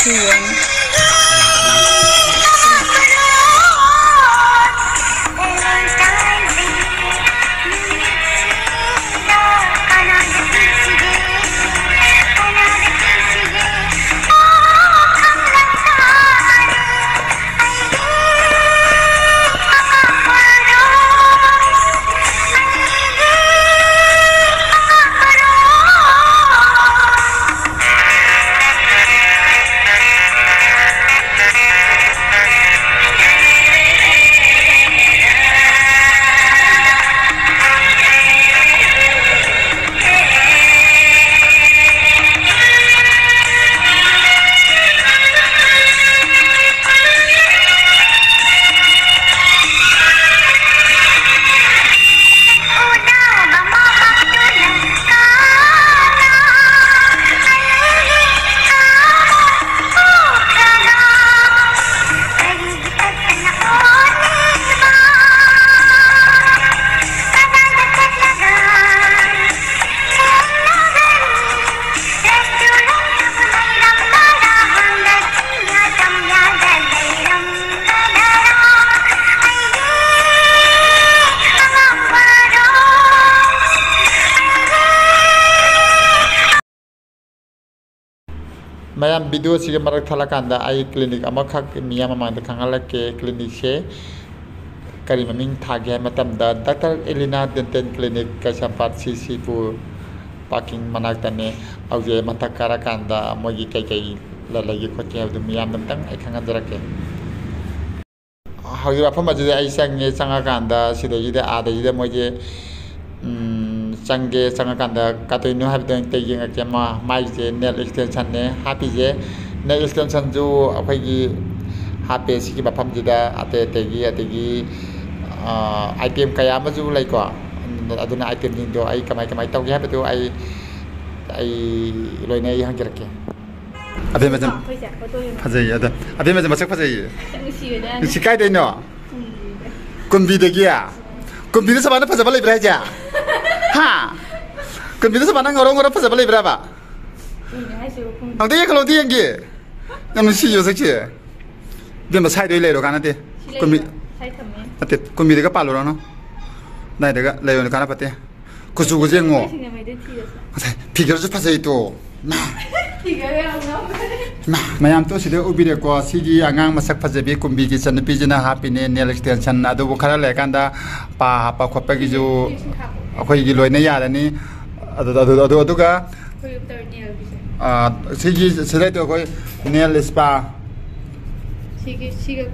Ma'am video से मरक थलकांदा आई clinic अमखक मिया ममांग खंगलके clinic से करी ममिंग थागे मतमदा doctor Elina dental clinic Keishampat सीसीपुर पार्किंग मनाक्तने औजे मथक कारकांदा मोगी कई ललगी खोटे अदु मियाम नमतंग आई खंगजरके हौजी वाफम अजुदे आई संगे संगाकांदा सिदजिदे आदजिदे मोजे संगे संगाकांदा कातोइनो हाबदों तेयिंगके माइजे नेल एक्सटेंशन ने हापीजे नेल एक्सटेंशन जो अखोइगी हापे सिगी मफमजिदा अतेगी आइटम कया मजु लाइको अदुना आइटम जिंदो आई कमाई तौगे हाबदो आई लोइना ई हंगरके अबे मजम फजई अदा अबे मजम मसक फजई सिकाय देनो कुंबी देगिया कुंबी सबना फजबा लेब्रा जा हा कुंबी सबना ngorong फजबा लेब्रा बा अंदे खलो दिंगे नम सियो सके बेम साइ दे लेरो काना दे कुंबी अते कुंबी देगा पालो न नाइ देगा लेयो न काना पते कुसु गुजेंगो फिगर जो फजई तो ना मैम तो सिदे उबिरेको सिगी आंगांग मसक फजेबी कुंबी की चनपीजना हापिने नेल एक्सटेंशन अदुबो खरा लेकांदा पा हापा खोपगी जो अखोइगी लोइना यारनी अदुगा सिगी सिदे तो कोई नेल स्पा सिगी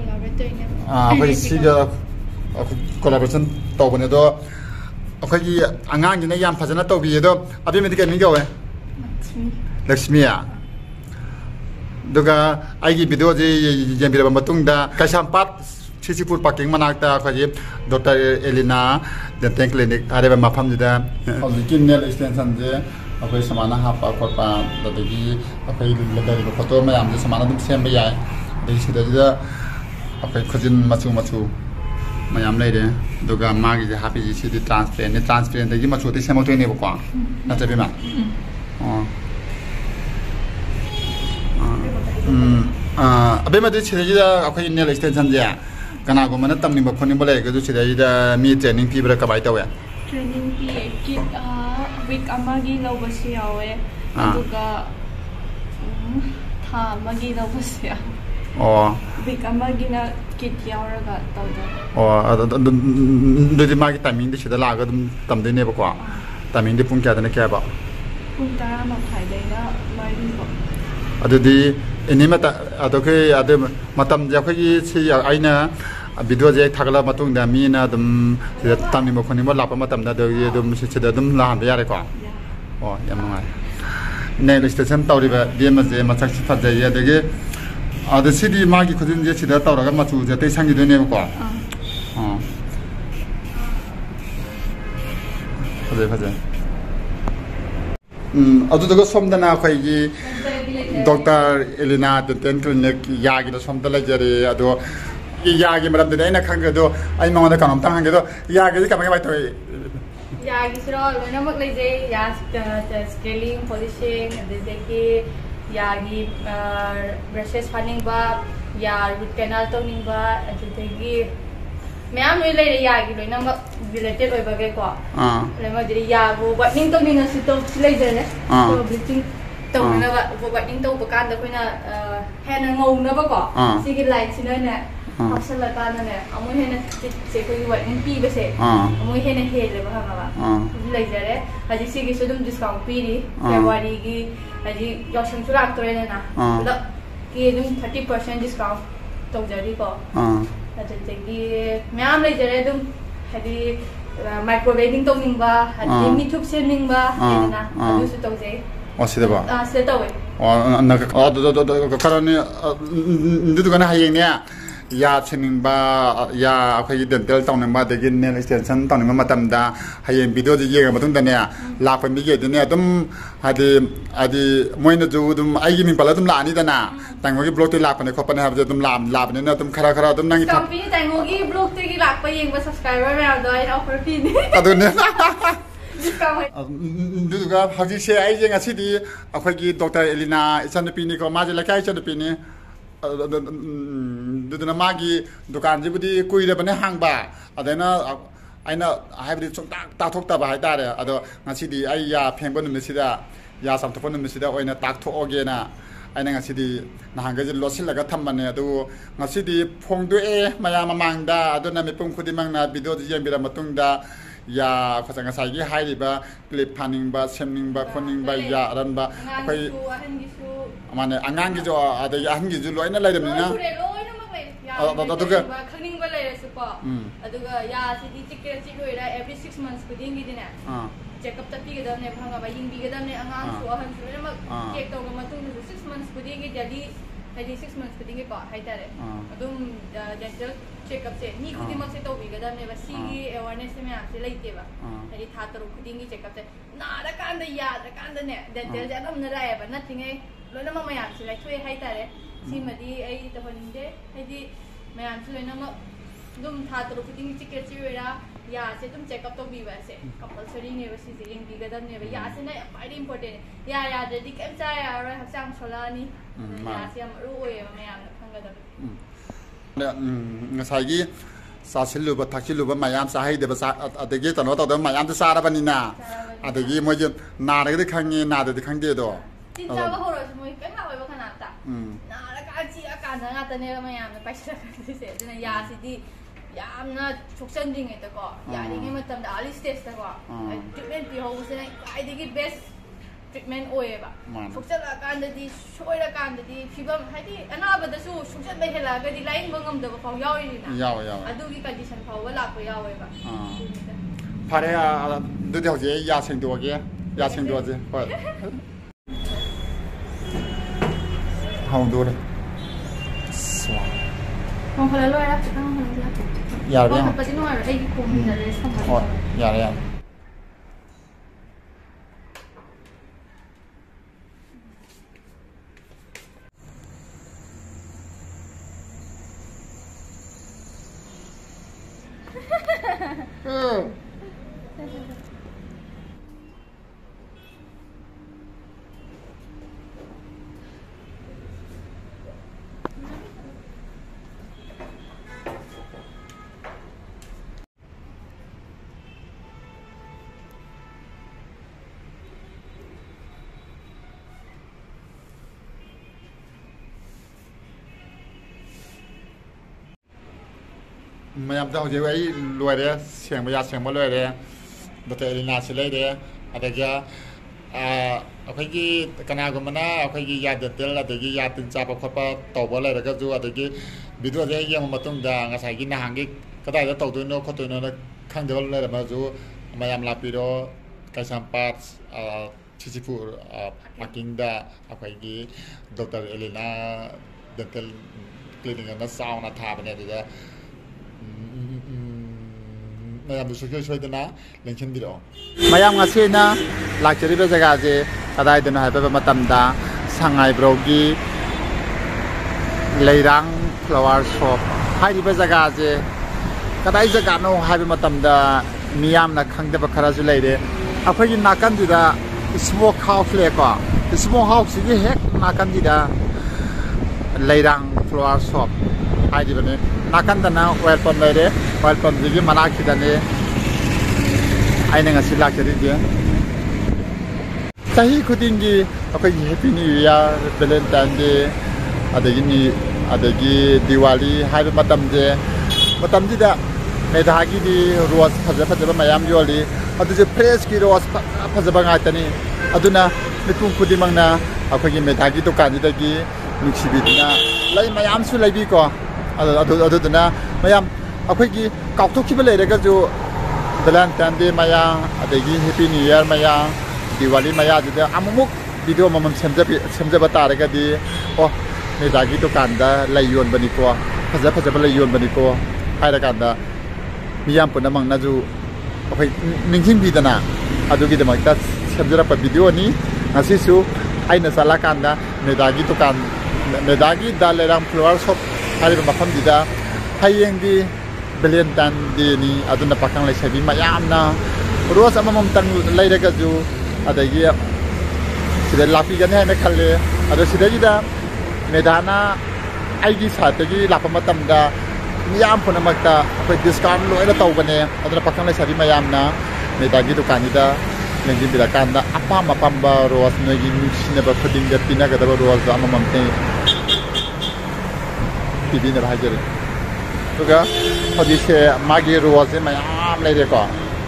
कोलैबोरेशन तौबने दो अखोइगी आंगांग जिना याम फजना तौबी दो अबे मेडिकल नि गवे लक्ष्मीया दुगा आइगी वीडियो जे जेंबिरबा मतुंगदा कैसामपाट सीसीपुर पार्किंग मनाक्ता अखोजी डॉक्टर एलिना डेंटल क्लिनिक आरेबा मफमजिदा हौजिकी नेल एक्सटेंशन जे अखोई समाना हापा खोपा ददगी अखोई लदरी फोटो मयाम जे समाना दुम सेम याय दे सिदा अखोई खजिन मचु मयाम लेरे दुगा मागी जे हापी जी सिदी ट्रांसपेरेंट दगी मचु ते सेमोतोय ने बको नचबेमा अबे मदे छिरेजिदा अखोई नेल एक्सटेंशन जे कनागो मन तमनिबा खोनिबा लेगो जो छिरेजिदा मी ट्रेनिंग पीब्रा कबाय तवे ट्रेनिंग पी किट वीक अमागी लौबसी यावे अदुगा था अमागी लौबसी ओ वीक अमागी ना किट यावरगा तौदा ओ दुदि मागी टाइमिंग दि छिदा लागा दम तमदेने बको टाइमिंग दि पुंग क्यादने क्याबा पुंग 10 दैना मारिबो अदुदी इनिमता अदोके अदे मतम जखोगी सी आइना वीडियो जे थागला मतुंग दा मीना दम सिदा तामनि मखोनि म लापा मतम दा दे दम सिदा दम लाहान यारे को ओ याम नंगाय नेल स्टेशन तौरिबा बेम जे मचक फजय अदगे अद सिदी मागी खुदिन जे सिदा तौरगा मचु जे तै संगि दोने को फजय अदुदगा सोमदना खैगी डॉक्टर एलिना डेंटल क्लिनिक यागी सोमदा लेजरे अदो यागी मरमदे आइना खंगदो आइ मंगदा कनम तांगदो यागी कमाय बाय तोय यागी सरो लोइना मक लेजे या स्केलिंग पॉलिशिंग अदे यागी ब्रशेस फानिंगबा या रूट कैनाल तौनिंगबा अदुदगी मैम लो ले यागी लोइना रिलेटेड ओइबगे को लेमा दिरि यागो वाटनिंग तौनिंग सु तो लेजरे तो ब्लीचिंग तौनबा वाटनिंग तौबा कान द कोइना हेन ngौनबा को सिगी लाइन सिना ने हॉस्टल का ने अमु हेन से कोई वाटनिंग पी बसे अमु हेन हेले बा हमाबा लेजरे हजि सिगी सुदुम डिस्काउंट पीरी फेब्रुआरी की हजि योशन सुराक तोरेना ना मतलब कि दुम 30% डिस्काउंट तौजरी को अदुदगी मैम लेजरे दुम हदि माइक्रोवेविंग तौनिंगबा हदि मिथुप सेमिंगबा हेना अदुसु तौजे 어시대봐. 세다we. 나 그러니 누구나 하이냐. 야 채닝바 야 아까 덴탈 타운바 되게 네일 스텐션 타운바 마탐다 하이엔 비디오 지게 마통다네 라파 미게 되네 좀 아디 모이나 좀 아이기 민발라 좀 라니다나 당고기 블로그 라파네 코파네 하버저 좀 라파네 좀 카라카라 좀 나기 컴피니 당고기 블로그 되게 라파 옌바 서브스크라이버 매도 아이 오퍼 피니 아도네 누가 하지세 아이제가 시디 아까기 닥터 엘리나 이찬피니고 마제 라카이 찬피니 दुदना मागी दुकान जिबुदी कुइरबने हांगबा अदेना आइना हाइबदि चोंता ताथोक्तबा हाइतारे अदो ngasiदी आइ या फेंगबो नुमिसिदा या सामथोपो नुमिसिदा ओइना ताकथोगेना आइना ngasiदी नाहांगजे लोसिलगा थम्बने अदु ngasiदी फोंदुए माया ममांगदा अदुना मिपुम खुदिमांगना भिडिओ जेंबिरा मतुंगदा या खसंगा साइगी हाइरिबा क्लिप फानिंगबा सेमनिंगबा खोनिंगबा या अरनबा अखै माने आंगांगी जो आदे आंगी जो लोइना लाइदमनिना अदुगा खनिंगबा लाइरसुको अदुगा या सिदि चिकेट चिलोइरा एवरी 6 months खुदिंगी दिना चेकअप तपिगदने भांगाबा यिंबिगदने आंगां सु अहन सुरेमा चेक तौगा मतुंग 6 months खुदिंगी जदी हदि 6 months खुदिंगी को हाइतारे अदुम डेंटल चेकअप से नी खुदिमक से तौबिगदने बसिगी अवेयरनेस से मैं आपसे लइतेबा हदि था तरो खुदिंगी चेकअप से नारा कांद याद कांदने डेंटल जदम नरायबा नथिंगे लोइनम मयाम से लाइथोय हाइतारे सिमदि आई तहनिंदे हदि मयाम से लोइनम दुम था तरो खुदिंगी चिकेट चिवेरा या से तुम चेकअप तो बीबा से कंपलसरी ने बसी से रिंग बिगदम ने या से ना वेरी इंपोर्टेंट या जदी केम चाय आरो हक्साम सोलानी या से हम रोए मयाम खंगदब ngसाइगी सासिलुबा थाकिलुबा मयाम साहाइदेबा अदगी तनो तदम मयाम त साराबनिना अदगी मोजे नारगदि खंगे नाददि खंगदे दो चिंचाबा होरोस मोय केम हावैबा खनाता नारा काची अकाना गातने मयाम पैसा से दना या सिदि यामना सोक्सनदिङैतको यारिङै मतमदा आली स्टेजतको ट्रिटमेन्ट पिहौबसने काइदिगी बेस्ट ट्रिटमेन्ट ओएबा सोक्सनलाकान्ददि सोइरकान्ददि फिबम हाइदि अनाबदसु सोक्सनबा हेलागदि लाइंबा ngमदबा फाउ यावइनिना याव अदुगी कंडिशन फाउबा लापो यावेबा फारे दुदि हौजे या सेंदोगे या सेंदोजे होय हाउदोरे स्वा Mongkala lo era kita mongkala. Ya ya. Oh, pasti no ada lagi komin dari sama. Oh, ya ya. Ma'am तो हजे वही लोरे सेंग बया सेंग लोरे डॉक्टर एलिना से लेरे अदगे अखैगी कनागुमना अखैगी या डेंटल अदगे या तिन चाप खपा तौबा लेरगा जो अदगे भिडियो जे यम मतुंगदा ngसाइगी नाहांगी कदाय दा तौदोनो खतोनो खंगदो लेरमा जो मैम लापिरो कैसामपाट चिचिपुर पाकिंगदा अखैगी डॉक्टर एलिना डेंटल क्लिनिक ना साउना थाबने दिदा मैम सोना लेंसनबीरो मैम लाचरीब जगह कदायदनो संगाई ब्रोगी लेरांग फ्लावर शॉप जगह से कदाई जगह मियामना खंगदब खराजु लेरे अखोगी नाकनदुदा स्मोक हाउस लेको स्मोक हाउस हेक nakan dida leirang flower shop hai di bane nakan dana oil pump leire oil pump digi mana khidane aina ngasi lakari dia tahi khudingi akai happy new year valentine day adagi diwali hai matam je matam dida medagi di rose phajaba mayam yoli adu je fresh ki rose phajaba ngatani aduna mitung khudimangna akai medagi dukan dagi nuksibidina lai mayam su laibi ko aduna mayam akai ki kaukthokkiba leiraga jo valentine day maya adagi happy new year maya diwali maya jida amumuk video mamam semjaba taraga di oh medagi dukan da layon bani ko phajaba layon bani ko haira kanda miyam punamang na ju akai ningthing bidana adugi de makta semjara pa video ni asisu aina sala kanda medagi dukan medagi dalerang flower shop hari mafam dida hayeng di valentine day ni aduna pakang lai sabi mayamna rose amamam tang lairaga ju adagi sida lapi gan hai na khalle adu sida da medana aigi satagi lapamatam da miyam punamakta akai discount loina tawbane aduna pakang lai sabi mayamna medagi dukan da nangin birakanda apamba rose nogi nusinaba khuding da pinagadaba rose amamam te pibina bhajare tuga hodise magi rose mayam leire ko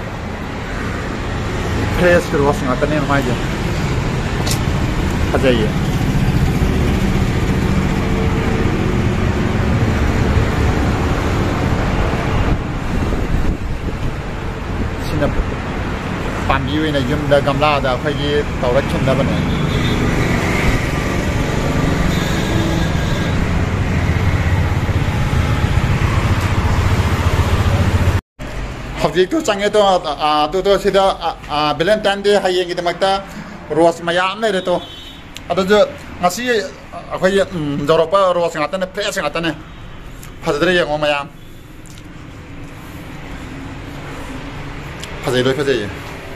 fresh rose ngatane maje hajaye sina pambi wena yumda gamla da khagi tawrak chumda bane hojik to change to sida valentine day hayeng gi damakta rose mayam le to adu je ngasi akhoi joropa rose ngatane fresh ngatane phadre yang mayam phajai loi phajai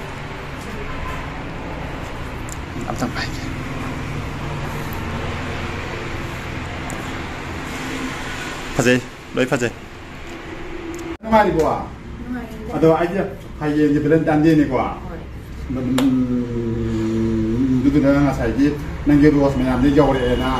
amtang pai phajai loi phajai ngamari gua ado aja hayeng di valentine day ni gua dudu na ngasai ji nangge rose mayam ni yore na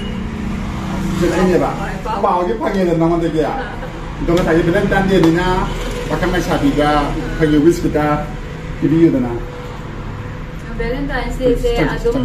ini ba bao gi phange na namande gya dong ngasai valentine day ni na pakang mai sabi ga phage wish kita video na valentine day se adum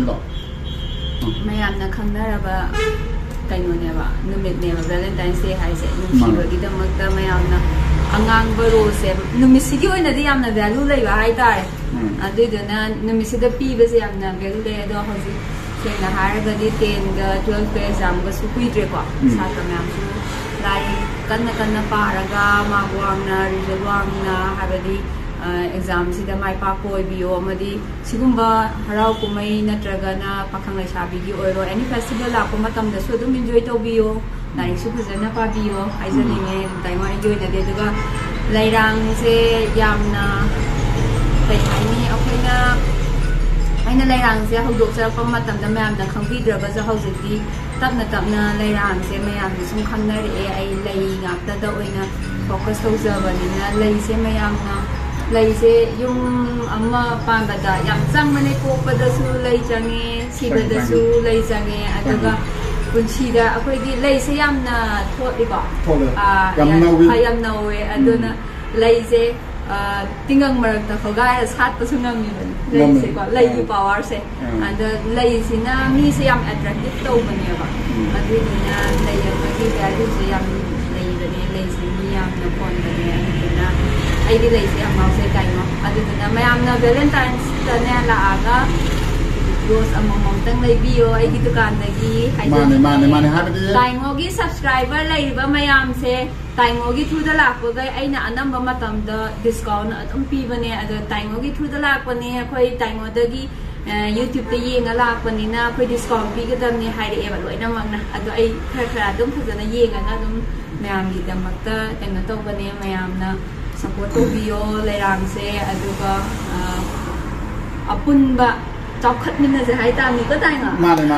mayam na khangnaraba kaino ne ba numit ne valentine day hai se nusiba gi damakta mayam na angang baro se numisigi oina di yamna value lai ba hai tai adudana numisida pi ba se yamna value lai do hoji se na haraga di 10 ga 12 pe exam ga su kuidre ko sa ka myam su lai kanna paraga magwamna rizalwamna habadi exam sida mai pa koi bio amadi sigumba harau kumai natraga na pakhang lai sabi gi oiro any festival la ko matam da su dum enjoy to bio nai su phajana pa bio aizani ne taima enjoy na de daga lairang se yamna pai haini akhina aina lairang se hodok sa pa matam da mayam da khangbi draga za hojiki tapna lairang se mayam sum khangna re ai lai ngapta da oina focus to zabani na lai se mayam na lai se yung amma pamba da yam chang mane ko pa da su lai change siba da su lai change adaga punchida akhoi di lai se yamna thodi ba yam nawe aduna lai se tingang marak ta khoga sat pa sunam ni lai se ko lai gi power se and lai sina mi se yam attractive to bane ba adu na lai ya gi value se yam lai da ne lai se mi yam na pon bane aduna ai di lai se yam mau se kai mo aduna mayam na valentines ta ne la aga rose among tang lai bio ai gi dukan da gi hai mane ha di tai ngo gi subscriber lai ba mayam se tai ngo gi through da lak ko ga aina anamba matam da discount adum pi bane ado tai ngo gi through da lak ko ne khoi tai ngo da gi YouTube ta yenga lak ko ni na khoi discount pi ga dam ni hai re ba loi na mak na ado ai khara adum phajana yenga na adum mayam gi damakta tengna to bane mayam na support to bio lai ram se aduga apun ba จอบขัดมินจะให้ตามนี้ก็ได้เหรอมาเลย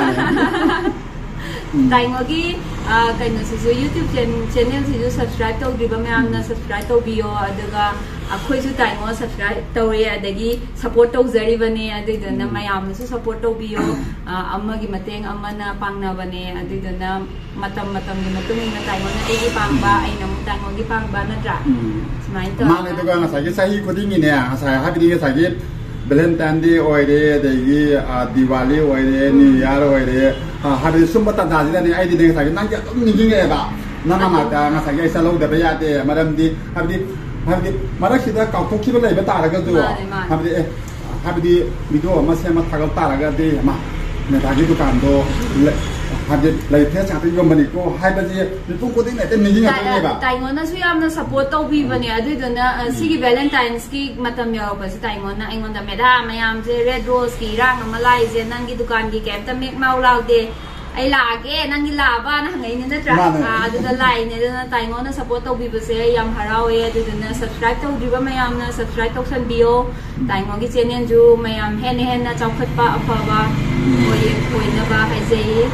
แต่งว่ากี้กันนั่นสิYouTube channel สิ subscribe ตัวดีบ้างไหมอ่ะนะ subscribe ตัววิวเดี๋ยวก็คุยสุดแต่งว่า subscribe ตัวเองเดี๋ยวกี้ support ตัวเจริญวันนี้เดี๋ยวนั้นไม่ยอมนะ support ตัววิวอามากี่มาเต็งอามานะปังนะวันนี้เดี๋ยวนั้นmatamกี่มาตุ้งนะแต่งว่านะกี่ปังบ้าไอ้น้ำแต่งว่ากี่ปังบ้านะจ๊ะสมัยตัวมาเลยตัวก็นะใส่กี่ใส่คนที่นี่เนี่ยใส่ให้ไปดีก็ใส่กี่Valentineโอ้ยเด้เดี๋ยวดีวาลีโอ้ยเด้นิวยาร์โอ้ยเด้ฮาร์ดซุ่มบัตรตาจีเนี่ยไอ้ดีเนี่ยใส่นั่งจะนิ่งๆเลยบ้านั่นมาแต่งั้นใส่ไอ้สโลว์เดี๋ยวไปยาเด้มาดามดีฮาร์ดมาได้คิดว่าเขาทุกข์ไปเลยไปตาละก็ตัวฮาร์ดมีตัวมาเสียมาทักตาละก็ดีมาเนี่ยตาจีตุกันตัวฮาร์ดเลยเทสจากที่ยมบันอีกก็ให้ไปจีมีพวกคนที่ไหนเต็มนิ่งๆกันเลยบ้าแต่งอนนะช่วยนะ support ตัววีวันนี้ด้วยตัวนะสิ่ง Valentine's กี้มาทำยาวไปสิแต่งอนนะไอ้งอนแต่ไม่ได้ไม่ยามเจ Red Rose กี่ร่างมาไล่เจนั่งกี่ตุกันกี่แกมแต่เมกเมาเราเดไอ้ลาเกนั่งกี่ลาบ้านนะไงเนี่ยนะจ๊ะด้วยตัวไล่เนี่ยด้วยแต่งอนนะ support ตัววีไปเสียยามฮาราเวด้วยตัวนะ subscribe ตัวดีว่าไม่ยามนะ subscribe ตัวฉันบิโอแต่งอนกี่เจเนี่ยจูไม่ยามเห็นนะเจ้าขัดป้าอัปป้าโอยนะบ้าให้เจ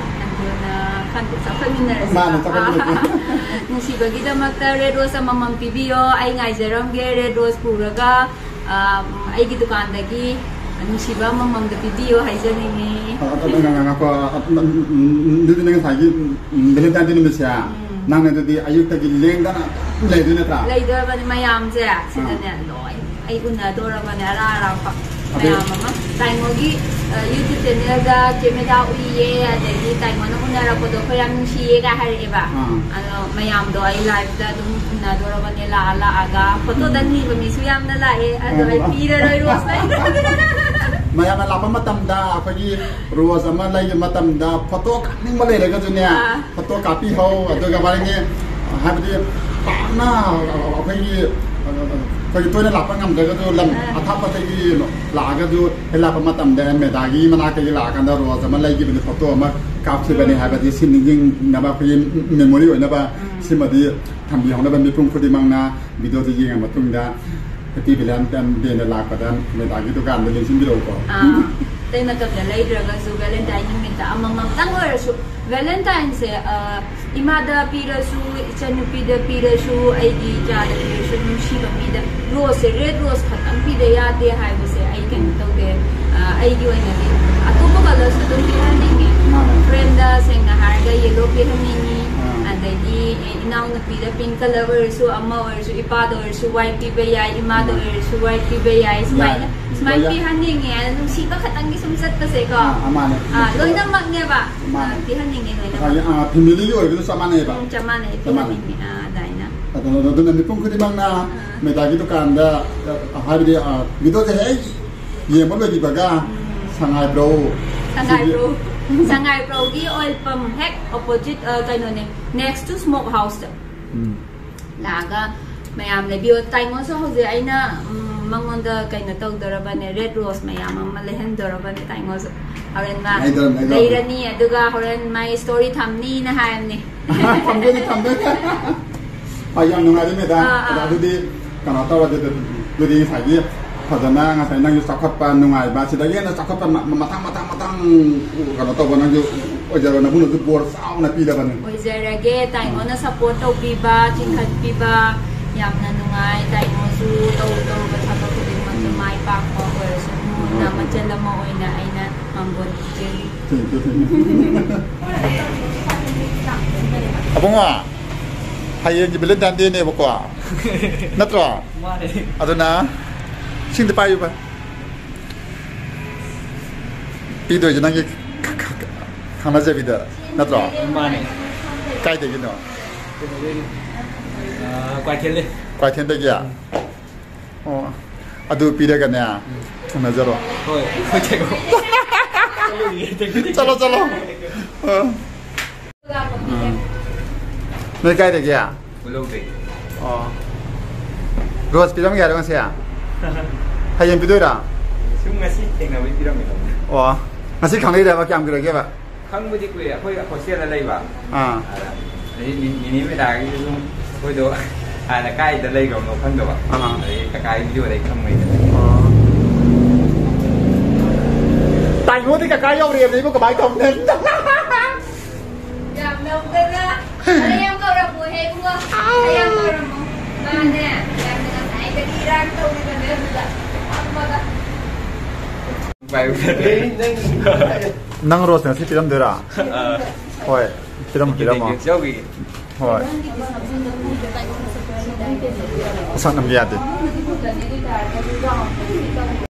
kan sa familiar nung si bagida magta red rose sa mamam PBO ay ngai jeram ge red rose puraga ay gitu kan dagi nung si ba mamam da PBO hay jani ni ko ndu nang sa gi Valentine din mesya nang na di ayuk ta gi leng da lei du na tra lei do ba ni mayam je sidan ne loi ay una do ra ba ne ara pa mayam mama tai ngogi YouTube channel da chemeda uiye adagi tai ngona una ra ko do khayam siye ga hari ba ano mayam do ai live da dum una do ra ba ne la aga photo dan ni ba mi suyam na la e ado ai pira roi ros lai mayam la pa matam da akhoi rose ama lai matam da photo ka ning ma le ga ju ne photo copy ho ado ga ba ne ha bi pa na akhoiก็ตัวนี้หลับก็งำเด็กก็ดูลำอัฐพัฒน์ที่หลาก็ดูเวลาประมาณตั้มเดือนเมษายนมันอาจจะหลากันได้รู้ว่าจะมันไล่กี่เป็นตัวมากับที่เป็นในหายไปที่สิ่งยิ่งนับเป็นเมมโมรี่ไว้นับสิ่งมาที่ทำอย่างนั้นเป็นมีปุ่มคุยมังนะวิดีโอที่ยิงมาตุ้งได้ที่เป็นเรื่องเดือนหลักก็ได้เมษายนตัวการเป็นเรื่องสิ่งวิดีโอก็แต่ในกับเรื่องเรื่องก็คือ Valentine ยิ่งมีแต่อามังตั้งไว้สุด Valentine เสียอิมาดาปีระสูฉันยูปีดาปีระสูไอ้ดีจ้าเดี๋ยวฉันนุ่งชีบมีดาโรสเรดโรสขัดอันปีเดียเดียหายไปเสียไอ้กันตัวเดียไอ้ยูไอ้เนี่ยอะตัวพวกเราสุดตัวที่ฮันนี่ไง friend เสียงอาหารก็ yellow ที่ฮันนี่อันเดียน้องปีดา pink color เวอร์สูอัมมาเวอร์สูอีปาดเวอร์สู white ปีเบียอิมาดเวอร์สู white ปีเบียสมัยปีฮันนี่ไงนุ่งชีก็ขัดอันนี้สมศักดิ์ก็เสียก็เลยน้ำมันเนี่ยป่ะปีฮันนี่ไงเลยน้ำมันพิมพ์ลิโอitu sama nih pak sama nihปีฮันนี่ได้นะ dan nanti pun kita bangna meta gitu kan ada hari dia gitu teh ye mau lebih baga sangai bro di oil pump hack opposite cái nơi này next to smoke house là cái mày làm lại bio tay ngón số gì ấy na mang ngon đó cái nơi tàu đó là này red rose mày làm mà lấy hen đó là này tay ngón số horen ma lấy ra ni được cái horen my story tham ni na hai em ni tham đấy yang nung ada meda ada di karena tahu ada di saya karena nggak saya nang sakot pan nungai bahasa dia na sakot pan matang karena tahu pan nang ojar na bunuh tu bor sao na pila pan ojar lagi tay mo na support tahu piba cingkat piba yang na nungai tay mo su tahu bersama tu dengan macam mai pak power semua na macam lama oi na ai na mambon jadi apa ngah hay như bên lên đàn điên này một quả nát rồi à rồi na xin được bao nhiêu vậy bây giờ cho năng cái khang là gì bây giờ nát rồi cái gì nữa quay thiên đây kìa à bây giờ cái này à không là gì rồi chalo nơi cái này kìa Rose pilih apa dengan saya? Hay yang pilih dah? Semua ngasih tinggal pilih apa? Wah, ngasih kang ni dah pakai am kira apa? Kang mesti kau ya, kau shareอะไรบ้างนี่ไม่ได้ก็ดูแต่ใกล้จะอะไรกับเราพันตัวใกล้วิดีโออะไรทำไง Bài ngô thì cả cái dâu riêng đấy mà có bài tổng đến. Dạ đâu cái đó. Ada yang kau dah buat hei gua. Ada yang kau dah mau. Mana? Yang dengan saya ke Iran tu dengan dia juga. Apa dah? Vậy Nang rose này thì làm được à? Thôi, làm mà. Thôi. Sao làm gì à?